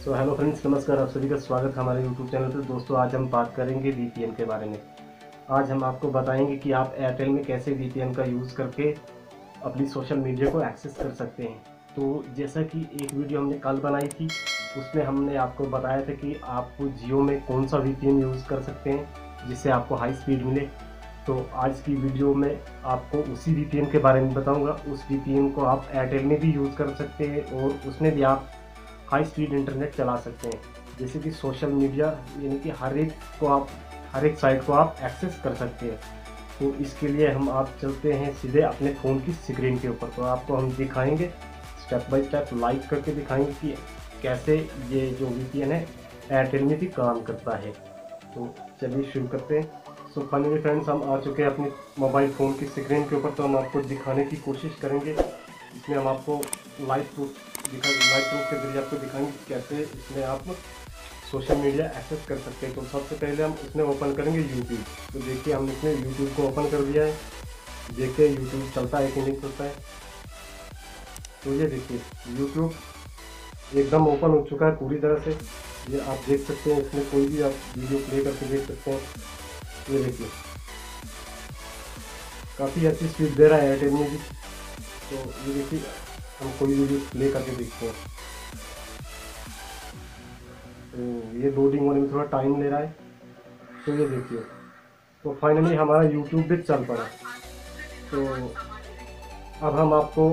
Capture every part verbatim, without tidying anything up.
So hello friends, नमस्कार। आप सभी का स्वागत है हमारे यूट्यूब चैनल पर। दोस्तों, आज हम बात करेंगे वीपीएन के बारे में। आज हम आपको बताएंगे कि आप एयरटेल में कैसे वीपीएन का यूज़ करके अपनी सोशल मीडिया को एक्सेस कर सकते हैं। तो जैसा कि एक वीडियो हमने कल बनाई थी, उसमें हमने आपको बताया था कि आप जियो में कौन सा वीपीएन यूज़ कर सकते हैं जिससे आपको हाई स्पीड मिले। तो आज की वीडियो में आपको उसी वीपीएन के बारे में बताऊंगा। उस वीपीएन को आप एयरटेल में भी यूज़ कर सकते हैं और उसमें भी आप हाई स्पीड इंटरनेट चला सकते हैं, जैसे कि सोशल मीडिया, यानी कि हर एक को आप हर एक साइट को आप एक्सेस कर सकते हैं। तो इसके लिए हम आप चलते हैं सीधे अपने फ़ोन की स्क्रीन के ऊपर। तो आपको हम दिखाएंगे स्टेप बाय स्टेप, लाइव करके दिखाएंगे कि कैसे ये जो वीपीएन है एयरटेल में भी काम करता है। तो चलिए शुरू करते हैं। सो फाइनली फ्रेंड्स, हम आ चुके हैं अपने मोबाइल फ़ोन की स्क्रीन के ऊपर। तो हम आपको दिखाने की कोशिश करेंगे। इसमें हम आपको लाइव प्रूफ दिखा लाइव प्रूफ के जरिए आपको दिखाएंगे कैसे इसमें आप सोशल मीडिया एक्सेस कर सकते हैं। तो सबसे पहले हम इसमें ओपन करेंगे यूट्यूब। तो देखिए, हमने इसमें यूट्यूब को ओपन कर दिया है। देखते हैं यूट्यूब चलता है कि नहीं चलता है। तो ये देखिए, यूट्यूब एकदम ओपन हो चुका है पूरी तरह से। ये आप देख सकते हैं, इसमें कोई भी आप वीडियो प्ले करके देख सकते हैं। ये देखिए, काफ़ी अच्छी स्पीड दे रहा है एयरटेल में भी। तो ये देखिए, हम कोई वीडियो प्ले करके देखते हैं। तो ये लोडिंग होने में थोड़ा टाइम ले रहा है। तो ये देखिए, तो फाइनली हमारा यूट्यूब भी चल पड़ा। तो अब हम आपको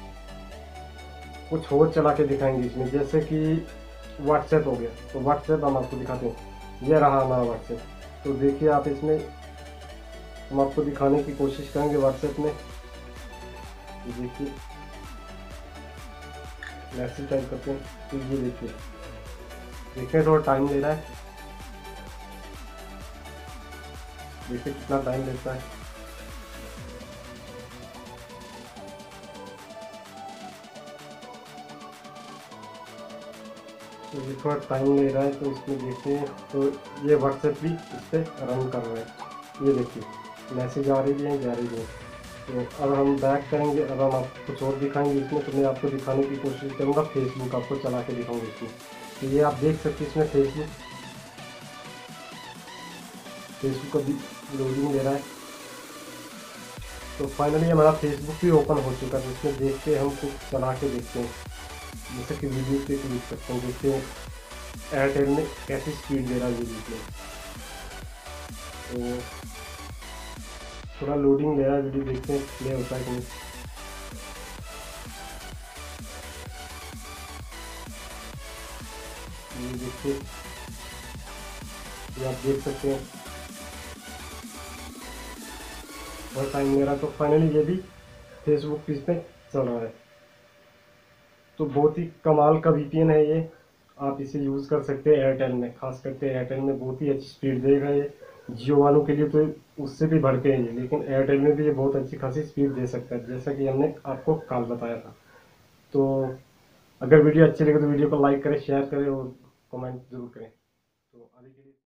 कुछ और चला के दिखाएंगे इसमें, जैसे कि व्हाट्सएप हो गया। तो व्हाट्सएप हम आपको दिखाते हैं। ये रहा हमारा व्हाट्सएप। तो देखिए, आप इसमें हम आपको दिखाने की कोशिश करेंगे व्हाट्सएप में। देखिए, मैसेज टाइप करते हैं। तो ये देखिए देखिए थोड़ा टाइम ले रहा है। देखिए कितना टाइम लेता है। तो ये थोड़ा टाइम ले रहा है। तो इसमें देखते हैं। तो ये व्हाट्सएप भी इस पर रन कर रहा है। ये देखिए, मैसेज आ रही है, जा रही है। तो अब हम बैक करेंगे। अब हम आपको कुछ और दिखाएंगे इसमें। तो मैं आपको दिखाने की कोशिश करूँगा, फेसबुक आपको चला के दिखाऊंगा इसमें। तो ये आप देख सकते हैं, इसमें फेसबुक फेसबुक का भी लोडिंग ले रहा है। तो फाइनली हमारा फेसबुक भी ओपन हो चुका है। तो इसमें देखते हैं, हम कुछ चला के देखते हैं, जैसे कि वीडियो पे क्लिक करते हैं। देखते हैं एयरटेल में कैसी स्पीड दे रहा है वीडियो में। तो थोड़ा लोडिंग ले रहा है वीडियो, देखते हैं प्ले होता है कि नहीं। ये देखिए, ये आप देख सकते हैं बहुत टाइम ले रहा है। तो फाइनली ये भी फेसबुक पेज पे चल रहा है। तो बहुत ही कमाल का वीपीएन है ये। आप इसे यूज़ कर सकते हैं एयरटेल में, खास करके एयरटेल में बहुत ही अच्छी स्पीड देगा ये। जियो वालों के लिए तो उससे भी बढ़ के है ये, लेकिन एयरटेल में भी ये बहुत अच्छी खासी स्पीड दे सकता है, जैसा कि हमने आपको कल बताया था। तो अगर वीडियो अच्छी लगे तो वीडियो को लाइक करें, शेयर करें और कमेंट जरूर करें।